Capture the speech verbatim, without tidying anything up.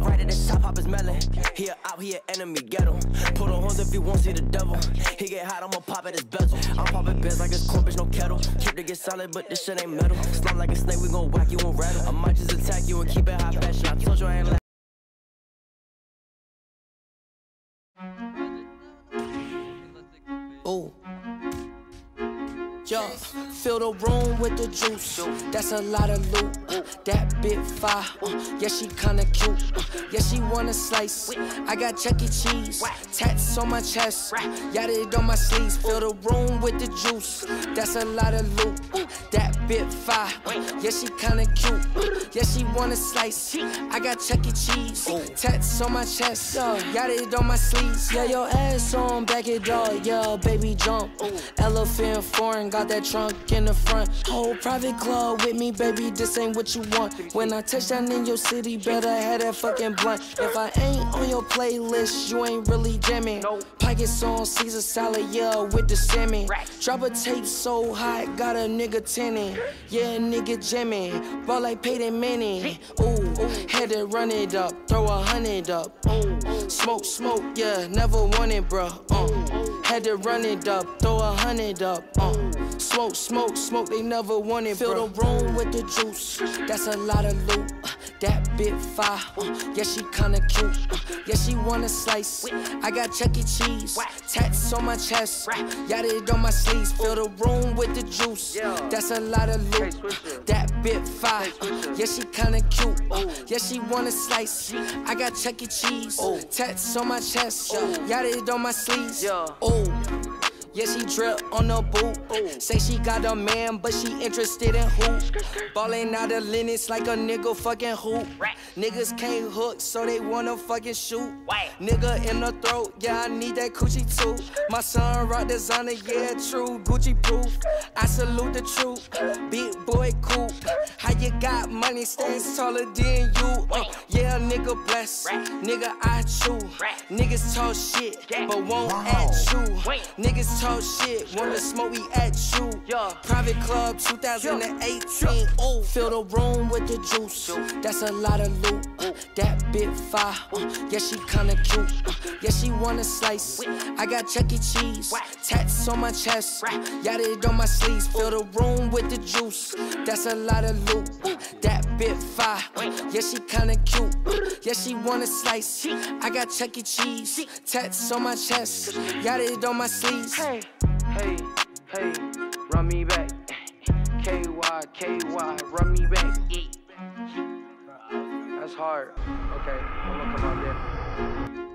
right at the shop, pop his melon. He a out, he a enemy, get him. Pull the horns if he won't see the devil. He get hot, I'ma pop at his bezel. I'm popping beds like it's corn, bitch, no kettle. Keep to get solid, but this shit ain't metal. Slime like a snake, we gon' whack you and rattle. I might just attack you and keep it high fashion. I told you I ain't like. Ooh. Yo, fill the room with the juice. That's a lot of loot. Uh, that bit fire. Uh, yeah, she kinda cute. Uh, yeah, she wanna slice. I got Chuck E. Cheese. Tats on my chest. Got it on my sleeves. Fill the room with the juice. That's a lot of loot. Uh, that bit fire. Uh, yeah, she kinda cute. Uh, yeah, she wanna slice. I got Chuck E. Cheese. Tats on my chest. Yeah, got it on my sleeves. Yeah, your ass on, back it up. Yeah, baby jump. Elephant foreign. Got that trunk in the front. Whole private club with me, baby, this ain't what you want. When I touch down in your city, better have that fucking blunt. If I ain't on your playlist, you ain't really jamming. Pockets on Caesar salad, yeah, with the salmon. Drop a tape so hot, got a nigga tinning. Yeah, nigga jamming, ball like Peyton Manning. Ooh, had to run it up, throw a hundred up. Ooh, smoke, smoke, yeah, never want it, bruh. Uh, had to run it up, throw a hundred up. Uh, Smoke, smoke, smoke, they never want it. Fill the room with the juice. That's a lot of loot. Uh, that bit fire. Uh, yeah, she kinda cute. Uh, yeah, she wanna slice. I got Chuck E. Cheese. Tats on my chest. Got it on my sleeves. Fill the room with the juice. That's a lot of loot. That bit fire. Uh, yeah, she kinda cute. Uh, yeah, she wanna slice. I got Chuck E. Cheese. Tats on my chest. Got it on my sleeves. Oh. Yeah, she drip on the boot. Ooh. Say she got a man, but she interested in hoop. Ballin' out of Linux like a nigga fucking hoop. Niggas can't hook, so they wanna fucking shoot. Nigga in the throat, yeah, I need that coochie too. My son rock designer, yeah, true, Gucci proof. I salute the truth, big boy cool. How you got money, stands taller than you. Uh, yeah, nigga blessed, nigga I chew. Niggas talk shit, but won't at you. Niggas talk shit, wanna smoke, we at you. Private club two thousand eighteen. Oh, fill the room with the juice. That's a lot of loot. Uh, that bit fire. Uh, yeah, she kinda cute. Uh, yeah, she wanna slice. I got Chuck E. Cheese. Tats on my chest. Got it on my sleeves. Fill the room with the juice. That's a lot of loot. Uh, that bit fire. Uh, yeah, she kinda cute. Uh, yeah, she wanna slice. I got Chuck E. Cheese. Tats on my chest. Got it on my sleeves. Hey, hey, hey, run me back. K Y, K Y, run me back. That's hard. Okay, I'm gonna come out there.